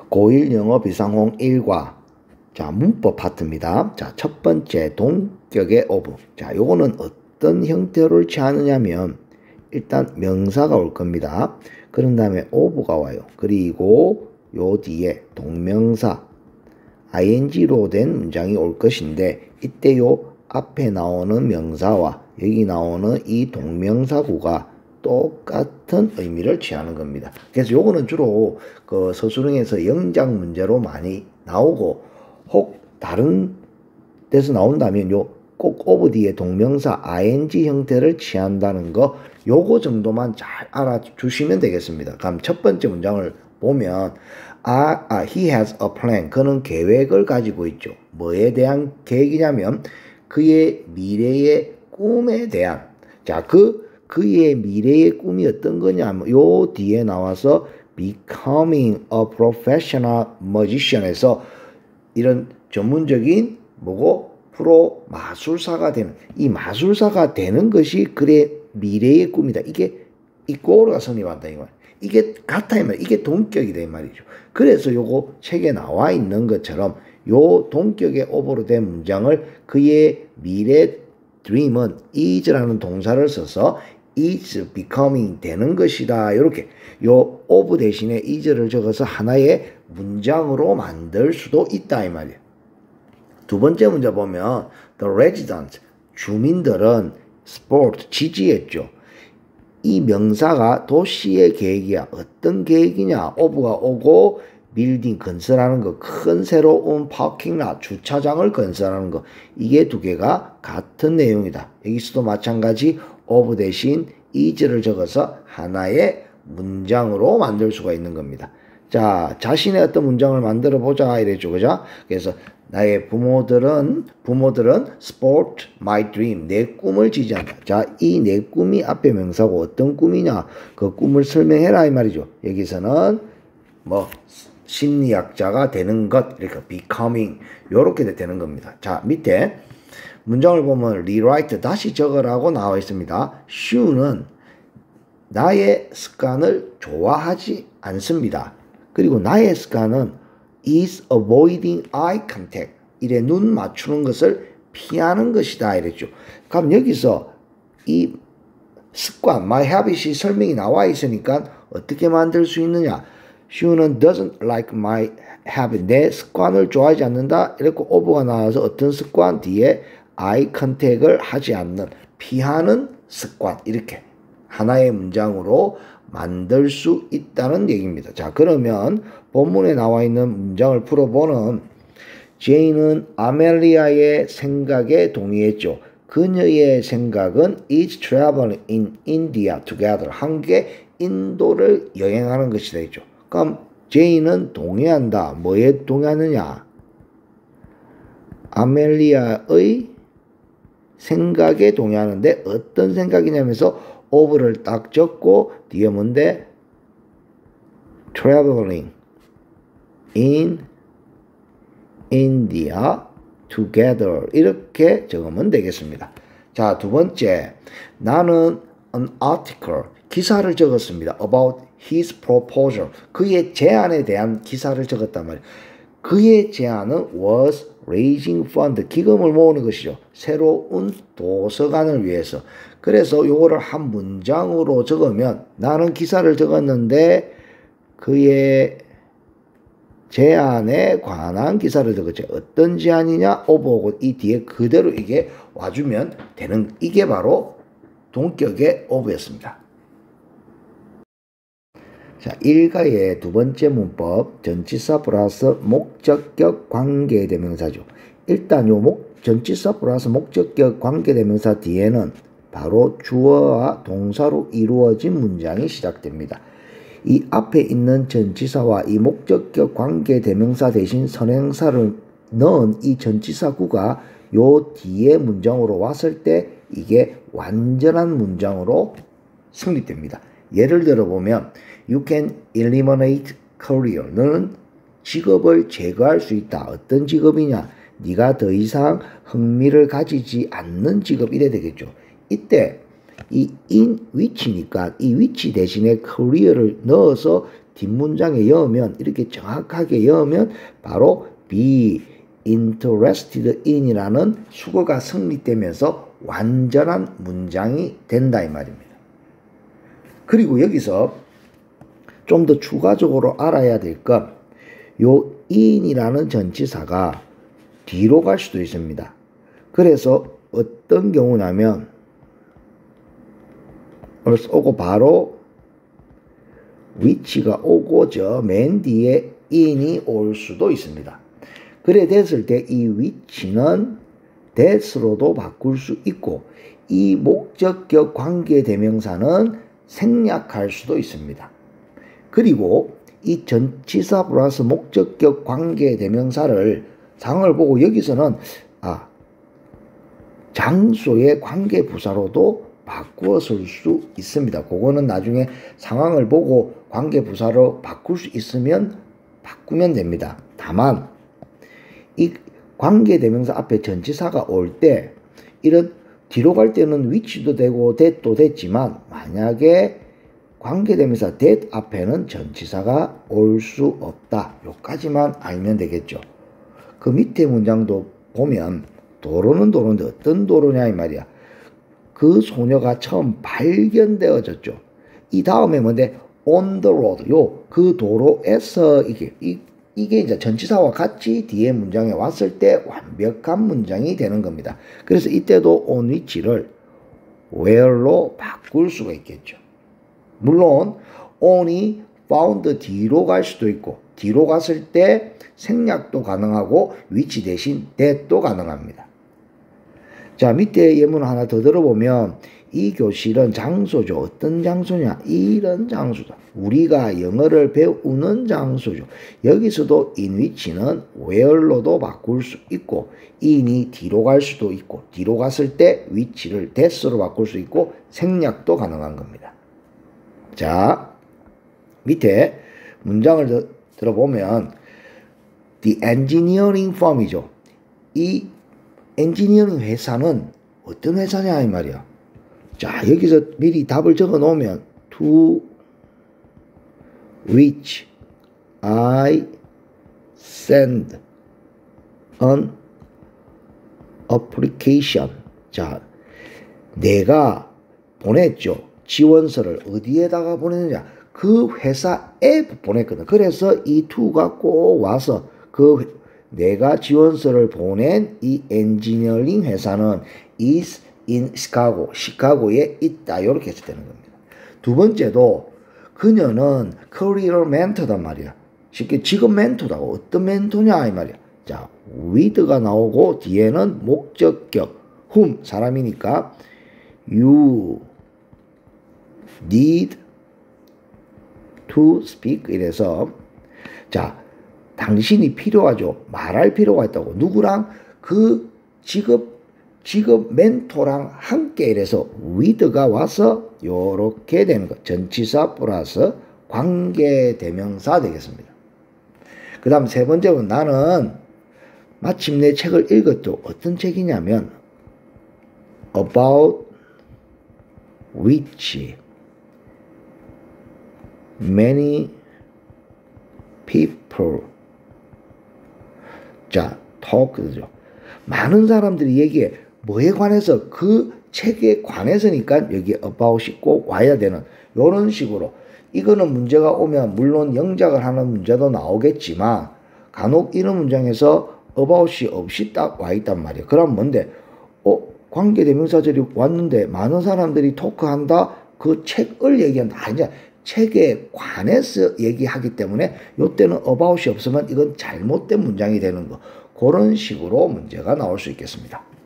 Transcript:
고1 영어 비상홍 1과 자, 문법 파트입니다. 자, 첫 번째 동격의 of. 자, 요거는 어떤 형태를 취하느냐면 일단 명사가 올 겁니다. 그런 다음에 of가 와요. 그리고 요 뒤에 동명사 ing로 된 문장이 올 것인데 이때 요 앞에 나오는 명사와 여기 나오는 이 동명사구가 똑같은 의미를 취하는 겁니다. 그래서 요거는 주로 그 서술형에서 영작 문제로 많이 나오고 혹 다른 데서 나온다면 요 꼭 of 뒤에 동명사 ing 형태를 취한다는 거 요거 정도만 잘 알아주시면 되겠습니다. 그럼 첫 번째 문장을 보면 he has a plan. 그는 계획을 가지고 있죠. 뭐에 대한 계획이냐면 그의 미래의 꿈에 대한 자, 그의 미래의 꿈이 어떤 거냐면 요 뒤에 나와서 becoming a professional magician에서 이런 전문적인 뭐고 프로 마술사가 되는 이 마술사가 되는 것이 그의 미래의 꿈이다. 이게 이 고로가 성립한다 이 말. 이게 같아 이 말. 이게 동격이다 이 말이죠. 그래서 요거 책에 나와 있는 것처럼 요 동격의 of로 된 문장을 그의 미래 dream은 is라는 동사를 써서 is becoming 되는 것이다. 이렇게 요 of 대신에 is를 적어서 하나의 문장으로 만들 수도 있다 이 말이에요. 두 번째 문제 보면 the residents 주민들은 sport 지지했죠. 이 명사가 도시의 계획이야. 어떤 계획이냐? of가 오고 빌딩 건설하는 거, 큰 새로운 파킹lot 주차장을 건설하는 거, 이게 두 개가 같은 내용이다. 여기서도 마찬가지 of 대신 is를 적어서 하나의 문장으로 만들 수가 있는 겁니다. 자, 자신의 어떤 문장을 만들어 보자 이랬죠. 그죠? 그래서 나의 부모들은 sport my dream 내 꿈을 지지한다. 자, 이 내 꿈이 앞에 명사고 어떤 꿈이냐? 그 꿈을 설명해라 이 말이죠. 여기서는 뭐 심리학자가 되는 것 이렇게 becoming 요렇게 되는 겁니다. 자, 밑에 문장을 보면 rewrite 다시 적으라고 나와 있습니다. 슈는 나의 습관을 좋아하지 않습니다. 그리고 나의 습관은 is avoiding eye contact. 이래 눈 맞추는 것을 피하는 것이다. 이랬죠. 그럼 여기서 이 습관, my habit이 설명이 나와 있으니까 어떻게 만들 수 있느냐. 슈는 doesn't like my habit. 내 습관을 좋아하지 않는다. 이렇게 over가 나와서 어떤 습관 뒤에 eye contact을 하지 않는, 피하는 습관. 이렇게 하나의 문장으로 만들 수 있다는 얘기입니다. 자, 그러면 본문에 나와 있는 문장을 풀어보는 제이는 아멜리아의 생각에 동의했죠. 그녀의 생각은 is traveling in India together. 함께 인도를 여행하는 것이 되죠. 그럼 제이는 동의한다. 뭐에 동의하느냐? 아멜리아의 생각에 동의하는데 어떤 생각이냐면서 of를 딱 적고 뒤에 뭔데? traveling in India together 이렇게 적으면 되겠습니다. 자, 두 번째 나는 an article 기사를 적었습니다. about his proposal 그의 제안에 대한 기사를 적었단 말이에요. 그의 제안은 was raising fund 기금을 모으는 것이죠. 새로운 도서관을 위해서. 그래서 요거를 한 문장으로 적으면 나는 기사를 적었는데 그의 제안에 관한 기사를 적었죠. 어떤 제안이냐? of고 이 뒤에 그대로 이게 와주면 되는 이게 바로 동격의 of였습니다. 자, 1가의 두 번째 문법 전치사 플러스 목적격 관계대명사죠. 일단 요 전치사 플러스 목적격 관계대명사 뒤에는 바로 주어와 동사로 이루어진 문장이 시작됩니다. 이 앞에 있는 전치사와 이 목적격 관계대명사 대신 선행사를 넣은 이 전치사구가 요 뒤에 문장으로 왔을 때 이게 완전한 문장으로 성립됩니다. 예를 들어 보면 You can eliminate career. 너는 직업을 제거할 수 있다. 어떤 직업이냐? 네가 더 이상 흥미를 가지지 않는 직업 이래 되겠죠. 이때 이 in which니까 이 which 대신에 career를 넣어서 뒷문장에 여으면 이렇게 정확하게 여으면 바로 be interested in이라는 수거가 성립되면서 완전한 문장이 된다 이 말입니다. 그리고 여기서 좀 더 추가적으로 알아야 될 건 요 in이라는 전치사가 뒤로 갈 수도 있습니다. 그래서 어떤 경우냐면 오고 바로 which가 오고 저 맨 뒤에 in이 올 수도 있습니다. 그래 됐을 때 이 which는 that으로도 바꿀 수 있고 이 목적격 관계대명사는 생략할 수도 있습니다. 그리고 이 전치사 플러스 목적격 관계대명사를 상황을 보고 여기서는 장소의 관계부사로도 바꾸어 쓸 수 있습니다. 그거는 나중에 상황을 보고 관계부사로 바꿀 수 있으면 바꾸면 됩니다. 다만 이 관계대명사 앞에 전치사가 올 때 이런 뒤로 갈 때는 which도 되고 that도 됐지만 만약에 관계대명사 that 앞에는 전치사가 올 수 없다. 요까지만 알면 되겠죠. 그 밑에 문장도 보면 도로는 도로인데 어떤 도로냐 이 말이야. 그 소녀가 처음 발견되어졌죠. 이 다음에 뭔데 on the road 요 그 도로에서 이게 이제 전치사와 같이 뒤에 문장에 왔을 때 완벽한 문장이 되는 겁니다. 그래서 이때도 on which를 where로 바꿀 수가 있겠죠. 물론 on이 found 뒤로 갈 수도 있고 뒤로 갔을 때 생략도 가능하고 which 대신 that도 가능합니다. 자, 밑에 예문 하나 더 들어보면 이 교실은 장소죠. 어떤 장소냐? 이런 장소다. 우리가 영어를 배우는 장소죠. 여기서도 in which는 where로도 바꿀 수 있고 in이 뒤로 갈 수도 있고 뒤로 갔을 때 which를 that으로 바꿀 수 있고 생략도 가능한 겁니다. 자, 밑에 문장을 들어보면 the engineering firm이죠. 이 엔지니어링 회사는 어떤 회사냐 이 말이야. 자, 여기서 미리 답을 적어 놓으면 to which I send an application. 자, 내가 보냈죠. 지원서를 어디에다가 보냈느냐. 그 회사에 보냈거든. 그래서 이 to가 꼭 와서 그 내가 지원서를 보낸 이 엔지니어링 회사는 is in Chicago, 시카고에 있다. 이렇게 해서 되는 겁니다. 두 번째도 그녀는 career mentor단 말이야. 쉽게 직업 멘토다고. 어떤 멘토냐 이 말이야. 자, with가 나오고 뒤에는 목적격 whom 사람이니까 you need to speak 이래서 자, 당신이 필요하죠. 말할 필요가 있다고. 누구랑? 그 직업 멘토랑 함께 이래서 with가 와서 요렇게 되는 것. 전치사 플러스 관계대명사 되겠습니다. 그 다음 세 번째는 나는 마침내 책을 읽었죠. 어떤 책이냐면 about which many people 자, talk죠. 많은 사람들이 얘기해. 뭐에 관해서? 그 책에 관해서니까 여기 about이 꼭 와야 되는 이런 식으로. 이거는 문제가 오면 물론 영작을 하는 문제도 나오겠지만 간혹 이런 문장에서 about이 없이 딱 와 있단 말이에요. 그럼 뭔데? 관계대명사절이 왔는데 많은 사람들이 토크한다. 그 책을 얘기한다. 아니야. 책에 관해서 얘기하기 때문에 이때는 about이 없으면 이건 잘못된 문장이 되는 거. 그런 식으로 문제가 나올 수 있겠습니다.